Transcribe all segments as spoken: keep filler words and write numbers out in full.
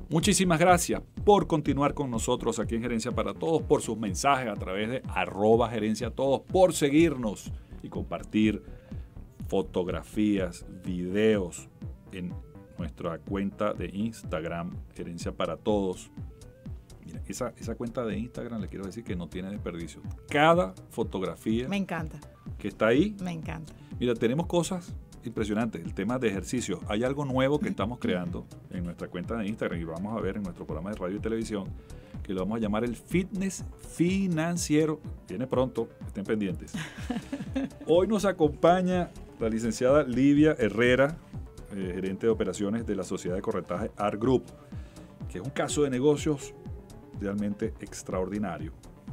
Muchísimas gracias por continuar con nosotros aquí en Gerencia para Todos, por sus mensajes a través de arroba gerencia todos, por seguirnos y compartir fotografías, videos en nuestra cuenta de Instagram, Gerencia para Todos. Mira, esa, esa cuenta de Instagram le quiero decir que no tiene desperdicio. Cada fotografía Me encanta. que está ahí, Me encanta. mira, tenemos cosas impresionantes. El tema de ejercicio. Hay algo nuevo que estamos creando en nuestra cuenta de Instagram y vamos a ver en nuestro programa de radio y televisión, que lo vamos a llamar el fitness financiero. Viene pronto, estén pendientes. Hoy nos acompaña la licenciada Livia Herrera, eh, gerente de operaciones de la sociedad de corretaje A R Group, que es un caso de negocios realmente extraordinario.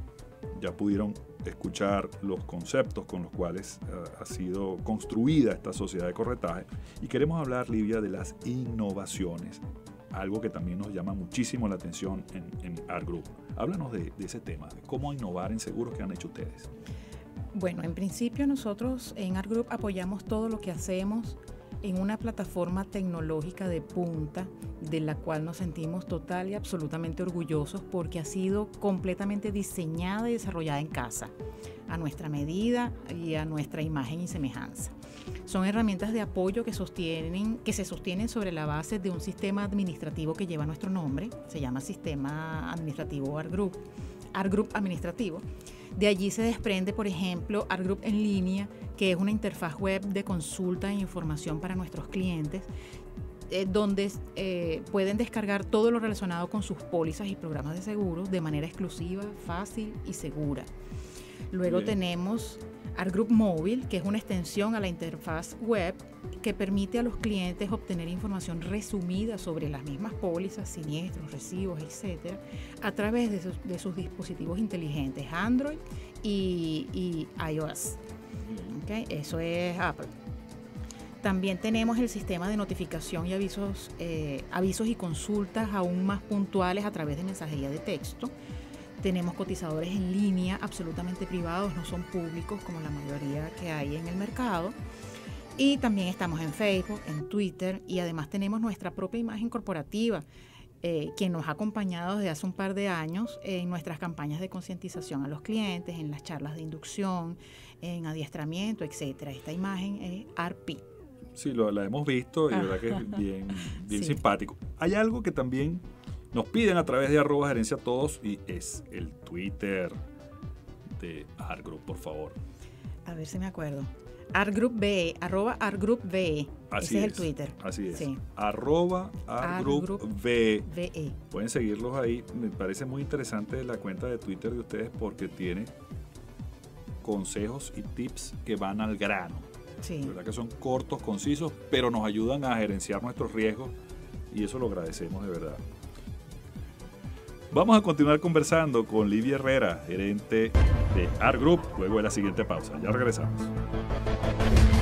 Ya pudieron escuchar los conceptos con los cuales uh, ha sido construida esta sociedad de corretaje y queremos hablar, Livia, de las innovaciones, algo que también nos llama muchísimo la atención en, en A R Group. Háblanos de, de ese tema, de cómo innovar en seguros que han hecho ustedes. Bueno, en principio nosotros en A R Group apoyamos todo lo que hacemos en una plataforma tecnológica de punta, de la cual nos sentimos total y absolutamente orgullosos porque ha sido completamente diseñada y desarrollada en casa, a nuestra medida y a nuestra imagen y semejanza. Son herramientas de apoyo que, sostienen, que se sostienen sobre la base de un sistema administrativo que lleva nuestro nombre, se llama Sistema Administrativo A R Group, A R Group Administrativo. De allí se desprende, por ejemplo, A R Group en línea, que es una interfaz web de consulta e información para nuestros clientes, eh, donde eh, pueden descargar todo lo relacionado con sus pólizas y programas de seguros de manera exclusiva, fácil y segura. Luego Bien. tenemos A R Group Móvil, que es una extensión a la interfaz web que permite a los clientes obtener información resumida sobre las mismas pólizas, siniestros, recibos, etcétera, a través de sus, de sus dispositivos inteligentes Android y, y iOS. ¿Okay? Eso es Apple. También tenemos el sistema de notificación y avisos, eh, avisos y consultas aún más puntuales a través de mensajería de texto. Tenemos cotizadores en línea absolutamente privados, no son públicos como la mayoría que hay en el mercado. Y también estamos en Facebook, en Twitter y además tenemos nuestra propia imagen corporativa eh, que nos ha acompañado desde hace un par de años en nuestras campañas de concientización a los clientes, en las charlas de inducción, en adiestramiento, etcétera. Esta imagen es A R P. Sí, lo, la hemos visto y la verdad que es bien, bien sí. simpático. Hay algo que también nos piden a través de arroba gerencia todos y es el Twitter de A R Group, por favor. A ver si me acuerdo. A R Group B E, arroba A R Group B E. Así Ese es, es el Twitter. Así es. Sí. Arroba A R Group B E. Pueden seguirlos ahí. Me parece muy interesante la cuenta de Twitter de ustedes porque tiene consejos y tips que van al grano. Sí. La verdad que son cortos, concisos, pero nos ayudan a gerenciar nuestros riesgos y eso lo agradecemos de verdad. Vamos a continuar conversando con Livia Herrera, gerente de A R Group, luego de la siguiente pausa. Ya regresamos.